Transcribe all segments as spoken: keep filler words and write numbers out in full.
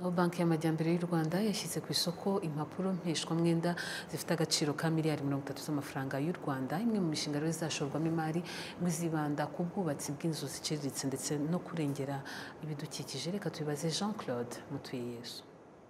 Banki y'Amajyambere y'u Rwanda yashyize ku isoko impapuro mpeshwamwenda zifite agaciro ka miliyari mirongo itatu z'amafaranga y'u Rwanda. Imwe mu mishinga rero izashorwamo imari izibanda ku bwubatsi bw'inzu ziciriritse ndetse no kurengera ibidukikije. Reka tubibaze Jean Claude Mutuyeyesu.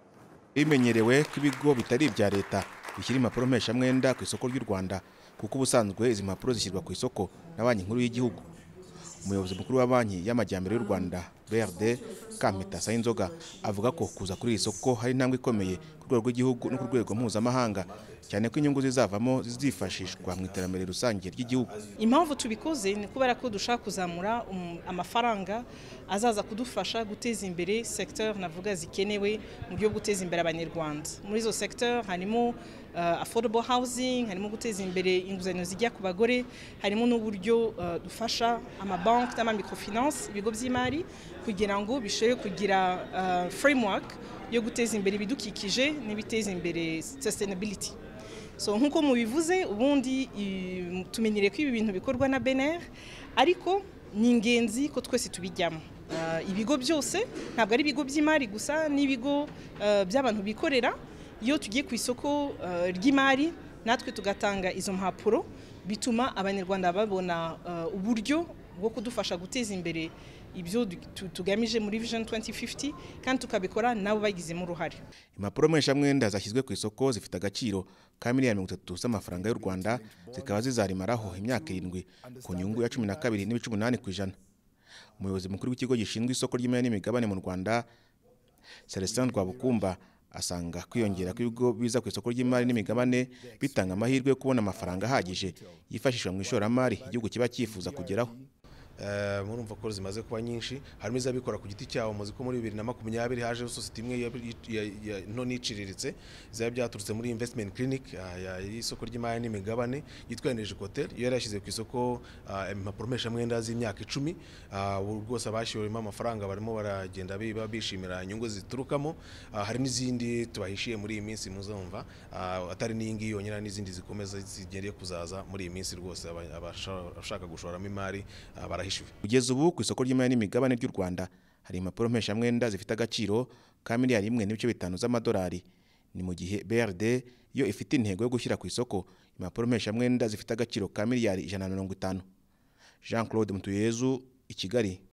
Bimenyerewe ko ibigo bitari ibya leta bishyira impapuro mpeshamwenda ku isoko ry'u Rwanda, kuko ubusanzwe izi mpapuro zishyirwa ku isoko na Banki Nkuru y'Igihugu. Umuyobozi mukuru wa Banki y'Amajyambere y'u Rwanda B R D Kampeta Sayinzoga avuga ko kuza kuri iri soko hari intambwe ikomeye ku rwego rw'igihugu no ku rwego mpuzamahanga, cyane ko inyungu zizavamo zizifashishwa mu iterambere rusange ry'igihugu. Impamvu tubikoze ni kubera ko dushaka kuzamura um, amafaranga azaza kudufasha guteza imbere secteur navuga zikenewe mu buryo guteza imbere abanyarwanda. Muri izo secteur harimo uh, affordable housing, harimo guteza imbere inguzanyo zijya ku bagore, harimo n'uburyo uh, dufasha amabanki n'ama microfinance, ibigo by'imari kugira ngo bishobore kugira uh, framework yo guteza imbere ibidukikije n'ibiteza imbere sustainability. So nkuko mubivuze ubundi tumenyere ko ibi bintu bikorwa na B N R, ariko ni ingenzi ko twese tubijyamo. Uh, ibigo byose ntabwo ari ibigo by'imari gusa, n'ibigo uh, by'abantu bikorera. Iyo tugiye ku isoko uh, ry'imari natwe tugatanga izo mpapuro, bituma abanyarwanda babona uh, uburyo bwo kudufasha guteza imbere ibyo tugamije muri Vision twenty fifty, kandi tukabikora nabo bagizemo uruhare. Impapuro mpeshamwenda zashyizwe ku isoko zifite agaciro ka miliyari mirongo itatu z'amafaranga y'u Rwanda, zikaba zizarimaraho imyaka irindwi ku nyungu ya cumi na kabiri n'ibice umunani ku ijana. Umuyobozi mukuru w'ikigo gishinzwe isoko ry'imari n'imigabane mu Rwanda Celestin Rwabukumba asanga kwiyongera kw'ibigo biza ku isoko ry'imari n'imigabane bitanga amahirwe yo kubona amafaranga ahagije yifashishwa mu ishoramari igihugu kiba cyifuza kugeraho. Murumva ko zimaze kuba nyinshi, harimo izabikora ku giti cyawo. Muzi ko muri bibiri na makumyabiri haje sosiyete imwe nto n'iciriritse zaba byaturutse muri investment clinic y'isoko ry'imari n'imigabane yitwa Energy Hotel. Iyo yarashyize ku isoko impapuro mpeshamwenda z'imyaka icumi, rwose abashyiramo amafaranga barimo baragenda biba bishimira inyungu ziturukamo. Hari n'izindi tubahishiye muri iyi minsi muzumva, atari n'iyi ngiyi yonyine, n'izindi zikomeza zigiye kuzaza muri iyi minsi. Rwose abashaka gushoramo imari barahishiwe. Kugeza ubu ku isoko ry'imari n'imigabane ry'u Rwanda hari impapuro mpeshamwenda zifite agaciro ka miliyari imwe n'ibice bitanu z'amadolari. Ni mu gihe B R D yo ifite intego yo gushyira ku isoko impapuro mpeshamwenda zifite agaciro ka miliyari ijana na mirongo itanu. Jean Claude Mutuyeyesu, i Kigali.